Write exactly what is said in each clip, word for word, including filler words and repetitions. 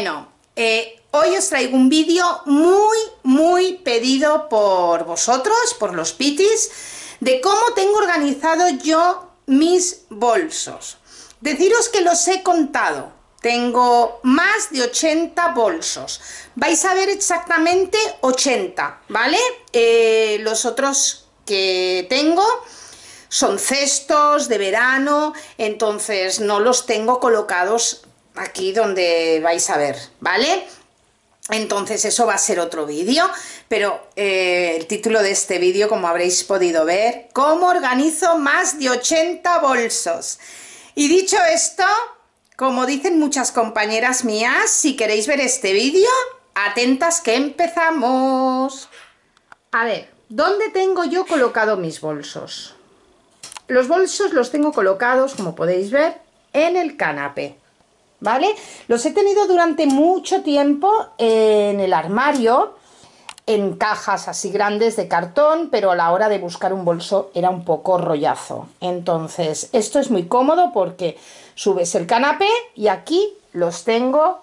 Bueno, eh, hoy os traigo un vídeo muy, muy pedido por vosotros, por los pitis, de cómo tengo organizado yo mis bolsos. Deciros que los he contado, tengo más de ochenta bolsos, vais a ver exactamente ochenta, ¿vale? Eh, los otros que tengo son cestos de verano, entonces no los tengo colocados aquí donde vais a ver, ¿vale? Entonces eso va a ser otro vídeo, pero eh, el título de este vídeo, como habréis podido ver, ¿cómo organizo más de ochenta bolsos? Y dicho esto, como dicen muchas compañeras mías, si queréis ver este vídeo, atentas que empezamos. A ver, ¿dónde tengo yo colocado mis bolsos? Los bolsos los tengo colocados, como podéis ver, en el canapé, ¿vale? Los he tenido durante mucho tiempo en el armario, en cajas así grandes de cartón, pero a la hora de buscar un bolso era un poco rollazo. Entonces, esto es muy cómodo porque subes el canapé y aquí los tengo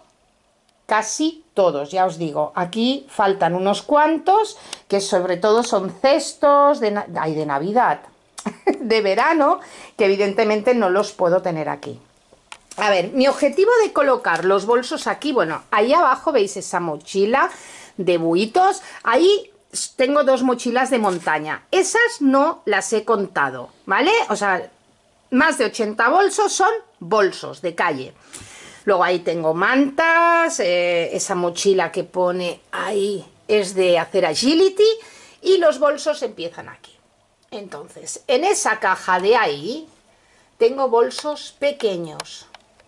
casi todos, ya os digo. Aquí faltan unos cuantos, que sobre todo son cestos de, ay, de Navidad, de verano, que evidentemente no los puedo tener aquí. A ver, mi objetivo de colocar los bolsos aquí, bueno, ahí abajo veis esa mochila de buitos, ahí tengo dos mochilas de montaña, esas no las he contado, ¿vale? O sea, más de ochenta bolsos son bolsos de calle. Luego ahí tengo mantas, eh, esa mochila que pone ahí es de hacer agility y los bolsos empiezan aquí. Entonces, en esa caja de ahí tengo bolsos pequeños.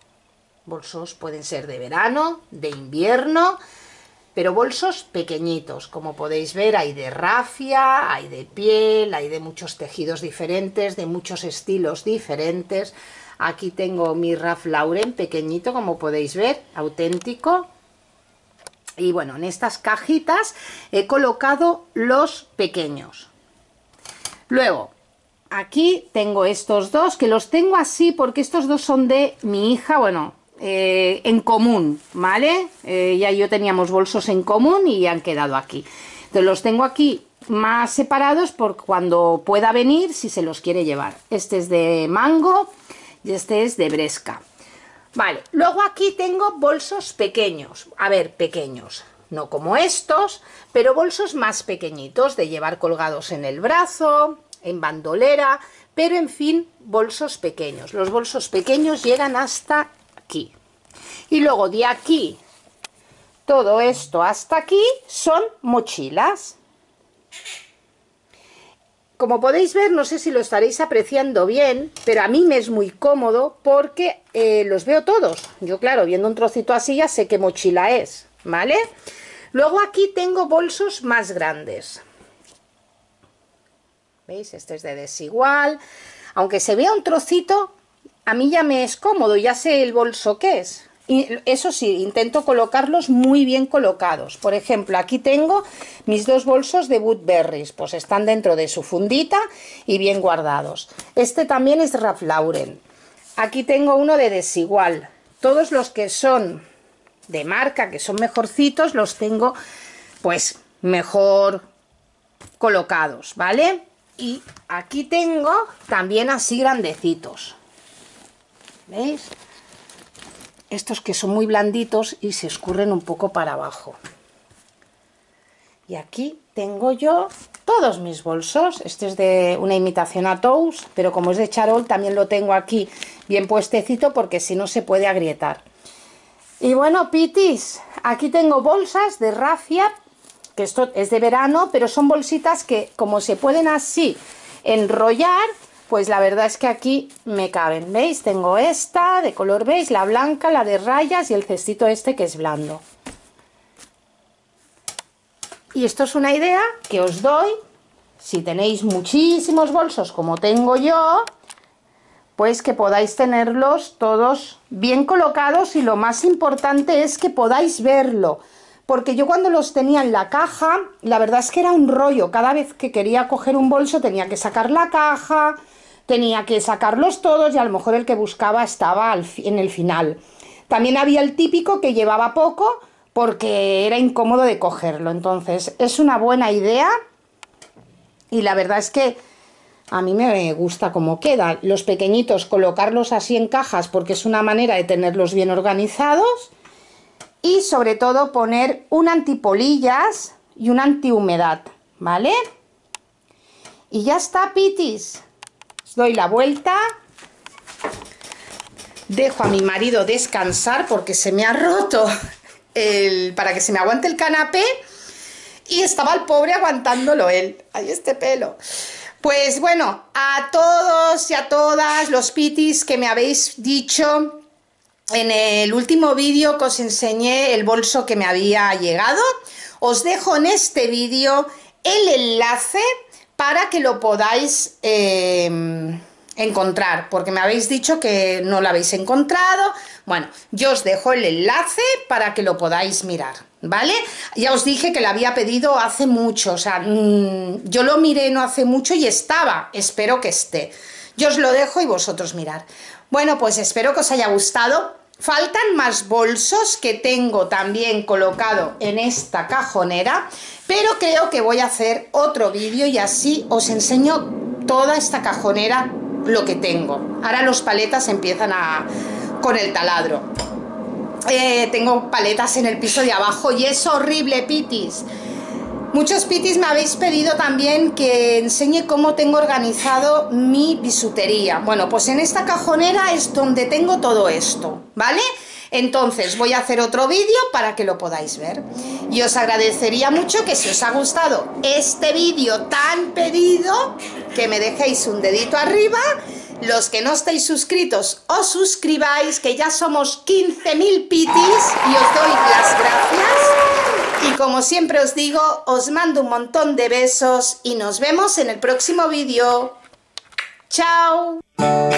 Bolsos pueden ser de verano, de invierno, pero bolsos pequeñitos. Como podéis ver, hay de rafia, hay de piel, hay de muchos tejidos diferentes, de muchos estilos diferentes. Aquí tengo mi Ralph Lauren pequeñito, como podéis ver, auténtico. Y bueno, en estas cajitas he colocado los pequeños. Luego, aquí tengo estos dos, que los tengo así porque estos dos son de mi hija, bueno, eh, en común, ¿vale? Eh, ya yo teníamos bolsos en común y han quedado aquí. Entonces los tengo aquí más separados por cuando pueda venir, si se los quiere llevar. Este es de mango y este es de Bresca. Vale, luego aquí tengo bolsos pequeños, a ver, pequeños, no como estos, pero bolsos más pequeñitos, de llevar colgados en el brazo, en bandolera, pero en fin, bolsos pequeños. Los bolsos pequeños llegan hasta aquí. Y luego de aquí, todo esto hasta aquí, son mochilas. Como podéis ver, no sé si lo estaréis apreciando bien, pero a mí me es muy cómodo porque eh, los veo todos. Yo, claro, viendo un trocito así ya sé qué mochila es, ¿vale? Luego aquí tengo bolsos más grandes. ¿Veis? Este es de desigual. Aunque se vea un trocito, a mí ya me es cómodo, ya sé el bolso que es. Y eso sí, intento colocarlos muy bien colocados. Por ejemplo, aquí tengo mis dos bolsos de Woodberries, pues están dentro de su fundita y bien guardados. Este también es Ralph Lauren. Aquí tengo uno de desigual. Todos los que son de marca, que son mejorcitos, los tengo pues mejor colocados, ¿vale? Y aquí tengo también así grandecitos. ¿Veis? Estos que son muy blanditos y se escurren un poco para abajo. Y aquí tengo yo todos mis bolsos. Este es de una imitación a Tous, pero como es de charol también lo tengo aquí bien puestecito porque si no se puede agrietar. Y bueno, pitis, aquí tengo bolsas de rafia, que esto es de verano, pero son bolsitas que como se pueden así enrollar, pues la verdad es que aquí me caben. ¿Veis? Tengo esta de color beige, la blanca, la de rayas y el cestito este que es blando. Y esto es una idea que os doy, si tenéis muchísimos bolsos como tengo yo, pues que podáis tenerlos todos bien colocados y lo más importante es que podáis verlo. Porque yo cuando los tenía en la caja, la verdad es que era un rollo. Cada vez que quería coger un bolso tenía que sacar la caja, tenía que sacarlos todos y a lo mejor el que buscaba estaba al, en el final. También había el típico que llevaba poco porque era incómodo de cogerlo. Entonces es una buena idea y la verdad es que a mí me gusta cómo queda. Los pequeñitos colocarlos así en cajas porque es una manera de tenerlos bien organizados, y sobre todo poner un antipolillas y un antihumedad, ¿vale? Y ya está, pitis. Os doy la vuelta. Dejo a mi marido descansar porque se me ha roto el, para que se me aguante el canapé, y estaba el pobre aguantándolo él. ¡Ay, este pelo! Pues bueno, a todos y a todas los pitis que me habéis dicho en el último vídeo que os enseñé el bolso que me había llegado, os dejo en este vídeo el enlace para que lo podáis eh, encontrar, porque me habéis dicho que no lo habéis encontrado. Bueno, yo os dejo el enlace para que lo podáis mirar, ¿vale? Ya os dije que lo había pedido hace mucho, o sea, mmm, yo lo miré no hace mucho y estaba, espero que esté. Yo os lo dejo y vosotros mirar. Bueno, pues espero que os haya gustado. Faltan más bolsos que tengo también colocado en esta cajonera, pero creo que voy a hacer otro vídeo y así os enseño toda esta cajonera, lo que tengo. Ahora los paletas empiezan a con el taladro. Eh, tengo paletas en el piso de abajo y es horrible, pitis. Muchos pitis me habéis pedido también que enseñe cómo tengo organizado mi bisutería. Bueno, pues en esta cajonera es donde tengo todo esto, ¿vale? Entonces voy a hacer otro vídeo para que lo podáis ver. Y os agradecería mucho que si os ha gustado este vídeo tan pedido, que me dejéis un dedito arriba. Los que no estáis suscritos, os suscribáis, que ya somos quince mil pitis y os doy las gracias. Y como siempre os digo, os mando un montón de besos y nos vemos en el próximo vídeo. ¡Chao!